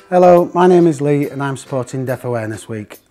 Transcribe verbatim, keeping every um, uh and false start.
Hello, my name is Lee and I'm supporting Deaf Awareness Week.